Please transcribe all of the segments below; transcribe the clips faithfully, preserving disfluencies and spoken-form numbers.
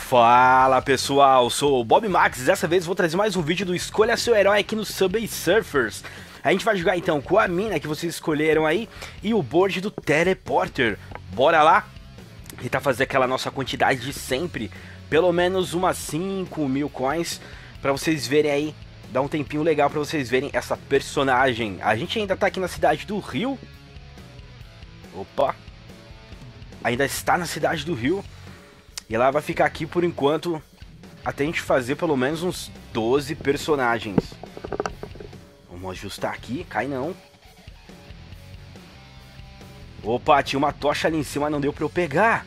Fala pessoal, sou o Bob Max e dessa vez vou trazer mais um vídeo do Escolha Seu Herói aqui no Subway Surfers. A gente vai jogar então com a mina que vocês escolheram aí e o board do Teleporter. Bora lá tentar fazer aquela nossa quantidade de sempre, pelo menos umas cinco mil coins, pra vocês verem aí, dá um tempinho legal pra vocês verem essa personagem. A gente ainda tá aqui na cidade do Rio. Opa, ainda está na cidade do Rio. E ela vai ficar aqui por enquanto, até a gente fazer pelo menos uns doze personagens. Vamos ajustar aqui, cai não. Opa, tinha uma tocha ali em cima, não deu pra eu pegar.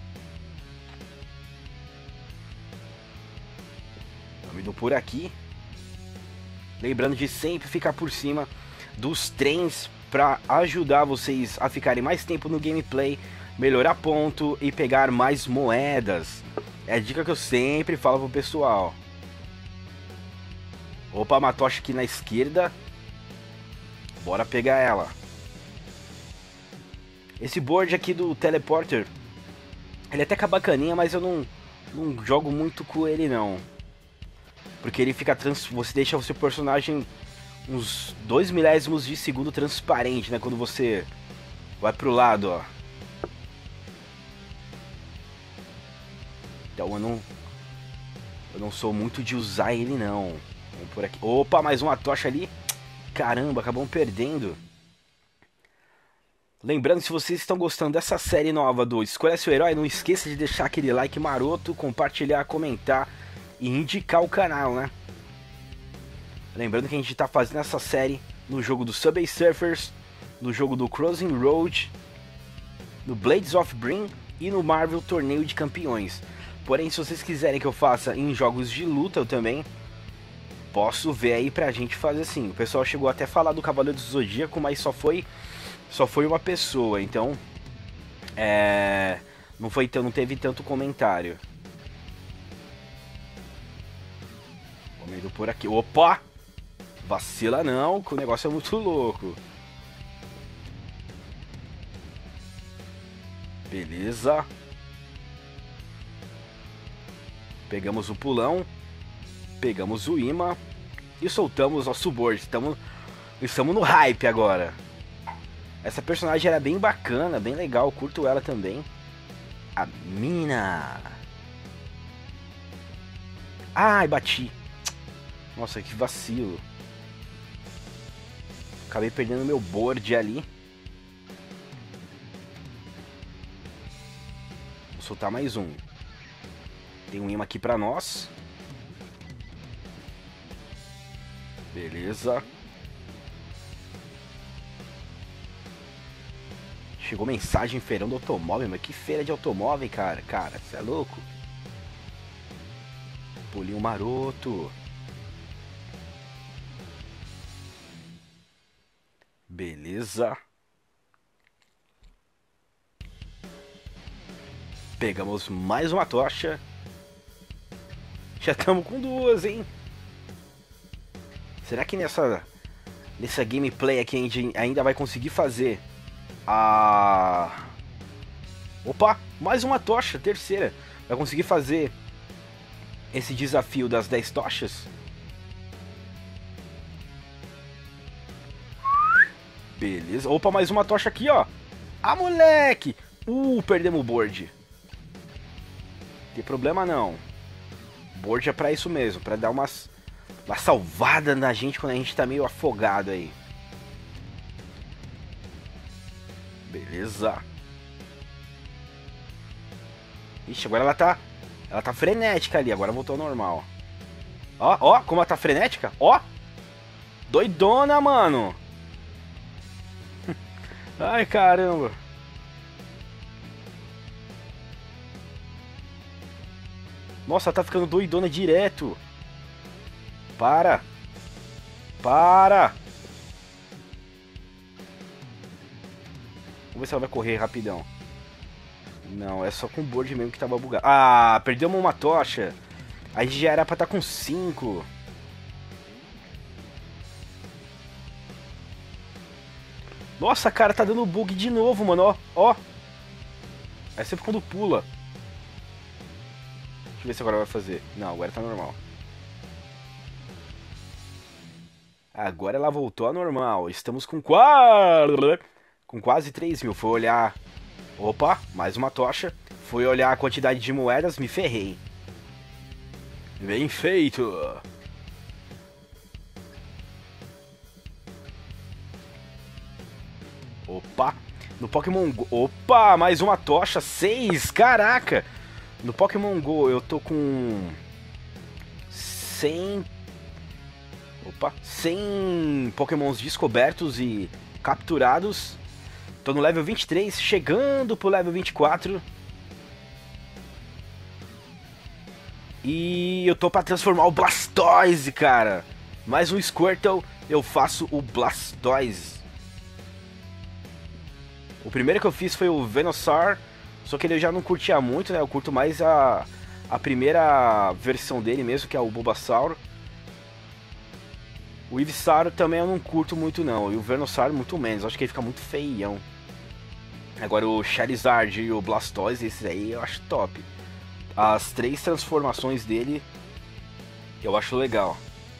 Vamos indo por aqui. Lembrando de sempre ficar por cima dos trens pra ajudar vocês a ficarem mais tempo no gameplay, melhorar ponto e pegar mais moedas. É a dica que eu sempre falo pro pessoal. Opa, uma tocha aqui na esquerda. Bora pegar ela. Esse board aqui do Teleporter, ele até que é bacaninha, mas eu não, não jogo muito com ele não. Porque ele fica trans... você deixa o seu personagem uns dois milésimos de segundo transparente, né? Quando você vai pro lado, ó. Então eu não, eu não sou muito de usar ele não. Vamos por aqui. Opa, mais uma tocha ali. Caramba, acabamos perdendo. Lembrando, se vocês estão gostando dessa série nova do Escolha Seu Herói, não esqueça de deixar aquele like maroto, compartilhar, comentar e indicar o canal, né? Lembrando que a gente está fazendo essa série no jogo do Subway Surfers, no jogo do Crossing Road, no Blades of Brim e no Marvel Torneio de Campeões. Porém, se vocês quiserem que eu faça em jogos de luta, eu também posso ver aí pra gente fazer assim. O pessoal chegou até a falar do Cavaleiro do Zodíaco, mas só foi só foi uma pessoa, então é, não foi não teve tanto comentário. Vamos indo por aqui. Opa! Vacila não, que o negócio é muito louco. Beleza. Pegamos o pulão, pegamos o imã e soltamos nosso board. Estamos, estamos no hype agora. Essa personagem era bem bacana, bem legal, curto ela também. A mina. Ai, bati. Nossa, que vacilo. Acabei perdendo meu board ali. Vou soltar mais um. Tem um imã aqui pra nós. Beleza. Chegou mensagem feirando automóvel, mas que feira de automóvel, cara. Cara, você é louco? Pulinho maroto. Beleza. Pegamos mais uma tocha. Já estamos com duas, hein? Será que nessa nessa gameplay aqui a gente ainda vai conseguir fazer a... Opa, mais uma tocha, terceira. Vai conseguir fazer esse desafio das dez tochas? Beleza. Opa, mais uma tocha aqui, ó. Ah, moleque! Uh, perdemos o board. Não tem problema não. Board é pra isso mesmo, pra dar umas, uma salvada na gente quando a gente tá meio afogado aí. Beleza. Ixi, agora ela tá, ela tá frenética ali, agora voltou ao normal. Ó, ó, como ela tá frenética, ó. Doidona, mano. Ai, caramba. Nossa, ela tá ficando doidona direto. Para. Para. Vamos ver se ela vai correr rapidão. Não, é só com o board mesmo que tava bugado. Ah, perdemos uma tocha. A gente já era pra estar com cinco. Nossa, cara, tá dando bug de novo, mano, ó. Ó. É sempre quando pula. Deixa eu ver se agora vai fazer. Não, agora tá normal. Agora ela voltou a normal. Estamos com quase... Com quase três mil. Foi olhar... Opa, mais uma tocha. Fui olhar a quantidade de moedas, me ferrei. Bem feito. Opa. No Pokémon Go... Opa, mais uma tocha. Seis, caraca. No Pokémon Go eu tô com... cem... Opa, cem Pokémons descobertos e capturados. Tô no level vinte e três, chegando pro level vinte e quatro. E eu tô pra transformar o Blastoise, cara. Mais um Squirtle, eu faço o Blastoise. O primeiro que eu fiz foi o Venusaur, só que ele eu já não curtia muito, né? Eu curto mais a, a primeira versão dele mesmo, que é o Bulbasaur. O Ivysaur também eu não curto muito não, e o Venusaur muito menos, acho que ele fica muito feião. Agora o Charizard e o Blastoise, esses aí eu acho top. As três transformações dele eu acho legal.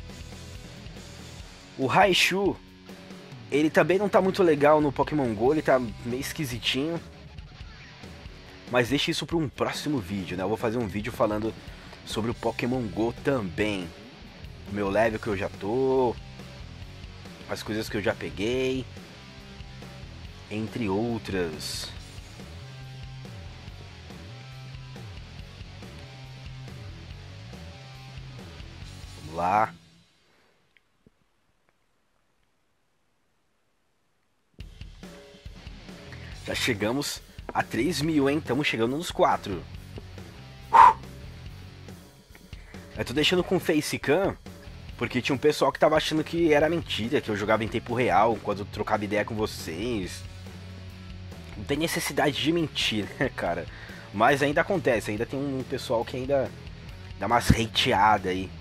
O Raichu, ele também não tá muito legal no Pokémon Go, ele tá meio esquisitinho. Mas deixa isso para um próximo vídeo, né? Eu vou fazer um vídeo falando sobre o Pokémon Go também. O meu level que eu já tô, as coisas que eu já peguei, entre outras. Vamos lá. Já chegamos a três mil, hein? Estamos chegando nos quatro. Eu tô deixando com facecam porque tinha um pessoal que tava achando que era mentira, que eu jogava em tempo real quando eu trocava ideia com vocês. Não tem necessidade de mentir, né, cara? Mas ainda acontece, ainda tem um pessoal que ainda dá umas hateadas aí.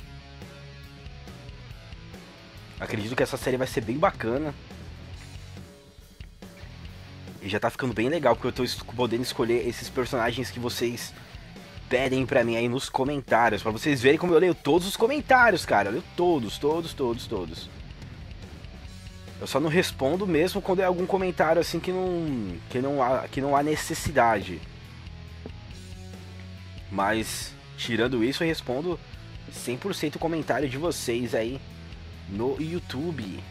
Acredito que essa série vai ser bem bacana. E já tá ficando bem legal, porque eu tô podendo escolher esses personagens que vocês pedem pra mim aí nos comentários, pra vocês verem como eu leio todos os comentários, cara. Eu leio todos, todos, todos, todos. Eu só não respondo mesmo quando é algum comentário assim que não, que não, há, que não há necessidade. Mas, tirando isso, eu respondo cem por cento o comentário de vocês aí no YouTube.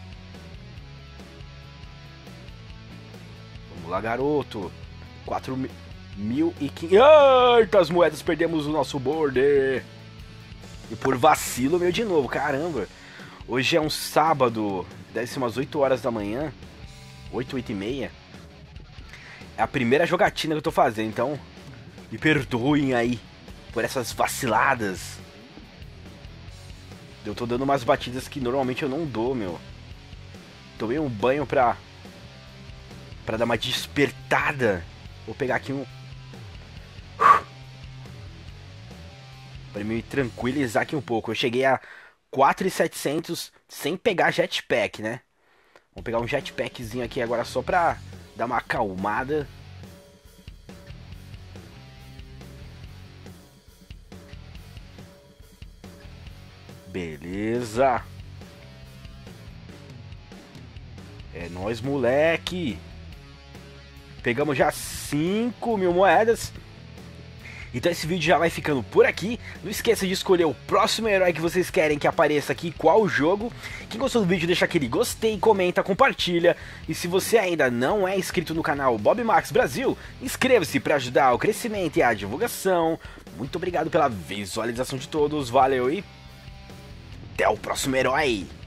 Vamos lá, garoto. quatro mil e quinhentos. Eita, as moedas, perdemos o nosso border. E por vacilo, meu, de novo. Caramba. Hoje é um sábado. Deve ser umas oito horas da manhã. oito, oito e meia. É a primeira jogatina que eu tô fazendo. Então, me perdoem aí por essas vaciladas. Eu tô dando umas batidas que normalmente eu não dou, meu. Tomei um banho pra... Pra dar uma despertada. Vou pegar aqui um... Pra me tranquilizar aqui um pouco. Eu cheguei a quatro mil e setecentos sem pegar jetpack, né? Vamos pegar um jetpackzinho aqui agora só pra dar uma acalmada. Beleza. É nóis, moleque. Pegamos já cinco mil moedas. Então esse vídeo já vai ficando por aqui. Não esqueça de escolher o próximo herói que vocês querem que apareça aqui, qual jogo. Quem gostou do vídeo, deixa aquele gostei, comenta, compartilha. E se você ainda não é inscrito no canal Bob Max Brasil, inscreva-se para ajudar o crescimento e a divulgação. Muito obrigado pela visualização de todos, valeu e até o próximo herói.